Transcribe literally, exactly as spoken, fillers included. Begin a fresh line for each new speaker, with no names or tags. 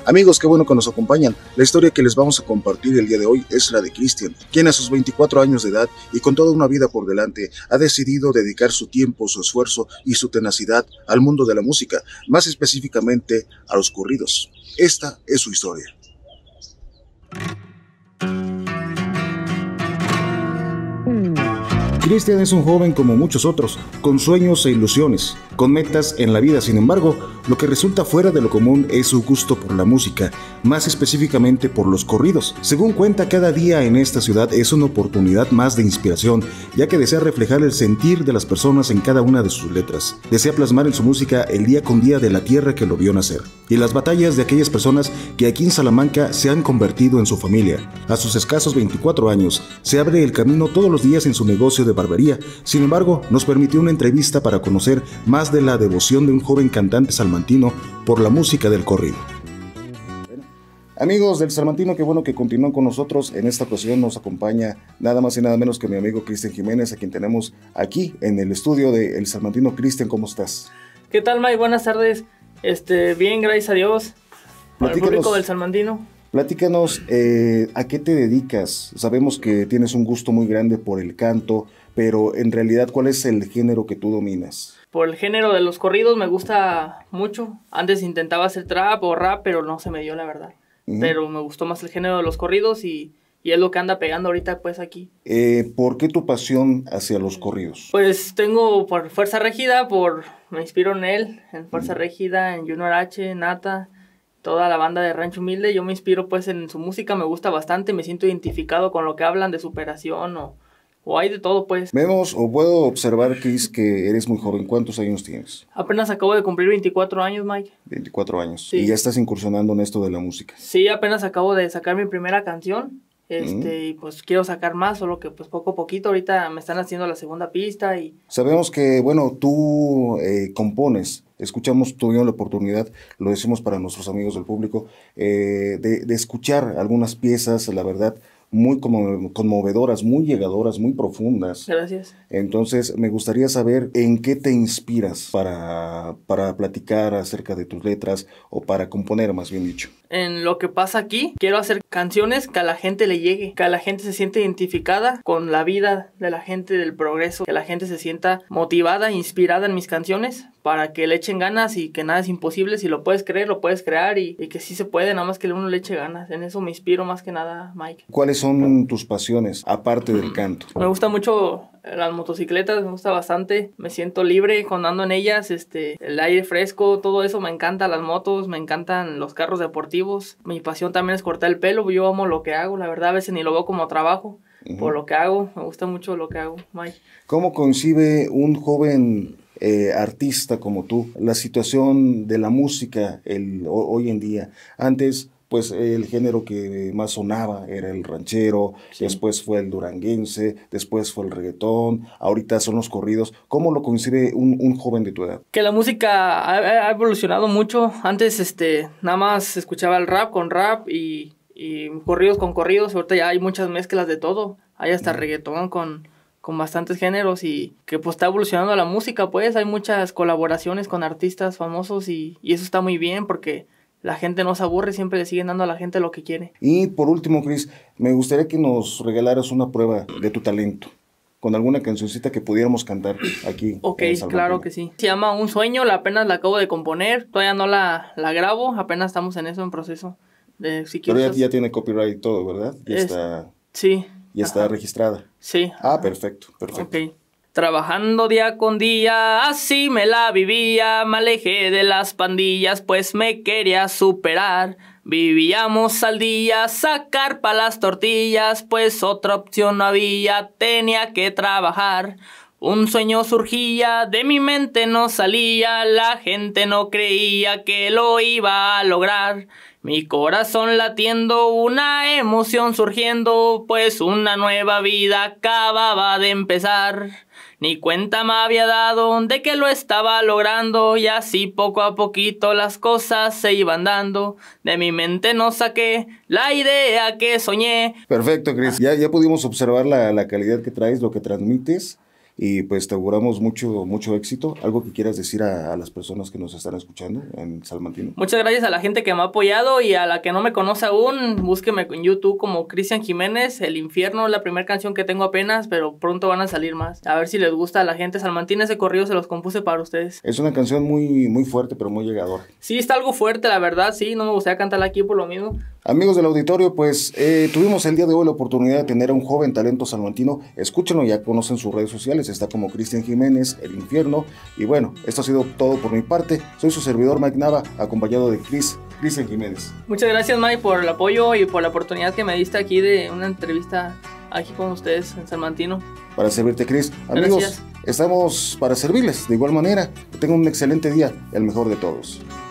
Amigos, qué bueno que nos acompañan. La historia que les vamos a compartir el día de hoy es la de Cristian, quien a sus veinticuatro años de edad y con toda una vida por delante ha decidido dedicar su tiempo, su esfuerzo y su tenacidad al mundo de la música, más específicamente a los corridos. Esta es su historia. Cristian es un joven como muchos otros, con sueños e ilusiones, con metas en la vida. Sin embargo, lo que resulta fuera de lo común es su gusto por la música, más específicamente por los corridos. Según cuenta, cada día en esta ciudad es una oportunidad más de inspiración, ya que desea reflejar el sentir de las personas en cada una de sus letras. Desea plasmar en su música el día con día de la tierra que lo vio nacer, y las batallas de aquellas personas que aquí en Salamanca se han convertido en su familia. A sus escasos veinticuatro años, se abre el camino todos los días en su negocio de barbería. Sin embargo, nos permitió una entrevista para conocer más de la devoción de un joven cantante salmantino por la música del corrido. Amigos del Salmantino, qué bueno que continúan con nosotros. En esta ocasión nos acompaña nada más y nada menos que mi amigo Cristian Jiménez, a quien tenemos aquí en el estudio de El Salmantino. Cristian, ¿cómo estás?
¿Qué tal, Mike? Buenas tardes. Este, bien, gracias a Dios. Para el público del Salmantino.
Platícanos, eh, ¿a qué te dedicas? Sabemos que tienes un gusto muy grande por el canto, pero en realidad, ¿cuál es el género que tú dominas?
Por el género de los corridos me gusta mucho. Antes intentaba hacer trap o rap, pero no se me dio, la verdad. Uh-huh. Pero me gustó más el género de los corridos y, y es lo que anda pegando ahorita pues aquí.
Eh, ¿Por qué tu pasión hacia los corridos?
Pues tengo por Fuerza Régida, por me inspiro en él, en Fuerza uh-huh. Régida, en Junior H, Nata, toda la banda de Rancho Humilde. Yo me inspiro pues en su música, me gusta bastante, me siento identificado con lo que hablan de superación o... O hay de todo, pues.
Vemos, o puedo observar, Chris, que eres muy joven. ¿Cuántos años tienes?
Apenas acabo de cumplir veinticuatro años, Mike.
veinticuatro años.
Sí.
Y ya estás incursionando en esto de la música.
Sí, apenas acabo de sacar mi primera canción. Este, uh-huh. Y pues quiero sacar más, solo que pues poco a poquito. Ahorita me están haciendo la segunda pista y...
Sabemos que, bueno, tú eh, compones. Escuchamos, tuvimos la oportunidad, lo decimos para nuestros amigos del público, eh, de, de escuchar algunas piezas, la verdad, muy como, conmovedoras, muy llegadoras, muy profundas.
Gracias.
Entonces, me gustaría saber en qué te inspiras para, para platicar acerca de tus letras o para componer, más bien dicho.
En lo que pasa aquí, quiero hacer canciones que a la gente le llegue, que a la gente se siente identificada con la vida de la gente, del progreso, que la gente se sienta motivada, inspirada en mis canciones, para que le echen ganas y que nada es imposible. Si lo puedes creer, lo puedes crear y, y que sí se puede, nada más que uno le eche ganas. En eso me inspiro más que nada, Mike.
¿Cuáles son tus pasiones, aparte del canto?
Me gusta mucho las motocicletas, me gusta bastante, me siento libre cuando ando en ellas, este, el aire fresco, todo eso, me encanta las motos, me encantan los carros deportivos. Mi pasión también es cortar el pelo, yo amo lo que hago, la verdad a veces ni lo veo como trabajo, uh-huh. por lo que hago, me gusta mucho lo que hago, Mike.
¿Cómo concibe un joven eh, artista como tú la situación de la música el, hoy en día? Antes, pues el género que más sonaba era el ranchero, sí. Después fue el duranguense, después fue el reggaetón, ahorita son los corridos. ¿Cómo lo concibe un, un joven de tu edad?
Que la música ha, ha evolucionado mucho. Antes este, nada más escuchaba el rap con rap y, y corridos con corridos. Ahorita ya hay muchas mezclas de todo. Hay hasta mm. reggaetón con... con bastantes géneros y que pues está evolucionando la música, pues hay muchas colaboraciones con artistas famosos y, y eso está muy bien porque la gente no se aburre, siempre le siguen dando a la gente lo que quiere.
Y por último, Chris, me gustaría que nos regalaras una prueba de tu talento, con alguna cancioncita que pudiéramos cantar aquí.
Ok, claro que sí. Se llama Un Sueño, la apenas la acabo de componer, todavía no la, la grabo, apenas estamos en eso, en proceso. De, si
Pero ya, ya tiene copyright y todo, ¿verdad? Ya
es,
está...
Sí.
Ya está
Ajá.
registrada.
Sí.
Ah, perfecto, perfecto.
Ok. Trabajando día con día, así me la vivía, me alejé de las pandillas, pues me quería superar. Vivíamos al día, sacar pa' las tortillas, pues otra opción no había, tenía que trabajar. Un sueño surgía, de mi mente no salía, la gente no creía que lo iba a lograr. Mi corazón latiendo, una emoción surgiendo, pues una nueva vida acababa de empezar. Ni cuenta me había dado de que lo estaba logrando y así poco a poquito las cosas se iban dando. De mi mente no saqué la idea que soñé.
Perfecto, Chris. Ya, ya pudimos observar la, la calidad que traes, lo que transmites. y pues te auguramos mucho, mucho éxito. ¿Algo que quieras decir a, a las personas que nos están escuchando en Salmantino?
Muchas gracias a la gente que me ha apoyado y a la que no me conoce aún, búsqueme en YouTube como Cristian Jiménez, El Infierno es la primera canción que tengo apenas, pero pronto van a salir más. A ver si les gusta a la gente salmantina, ese corrido se los compuse para ustedes.
Es una canción muy, muy fuerte, pero muy llegadora.
Sí, está algo fuerte, la verdad, sí, no me gustaría cantarla aquí por lo mismo.
Amigos del auditorio, pues eh, tuvimos el día de hoy la oportunidad de tener a un joven talento salmantino. Escúchenlo, ya conocen sus redes sociales, está como Cristian Jiménez, El Infierno. Y bueno, esto ha sido todo por mi parte. Soy su servidor Mike Nava, acompañado de Chris, Cristian Jiménez.
Muchas gracias, Mike, por el apoyo y por la oportunidad que me diste aquí de una entrevista aquí con ustedes en Salmantino.
Para servirte, Chris. Amigos, gracias. Estamos para servirles de igual manera. Que tengan un excelente día, el mejor de todos.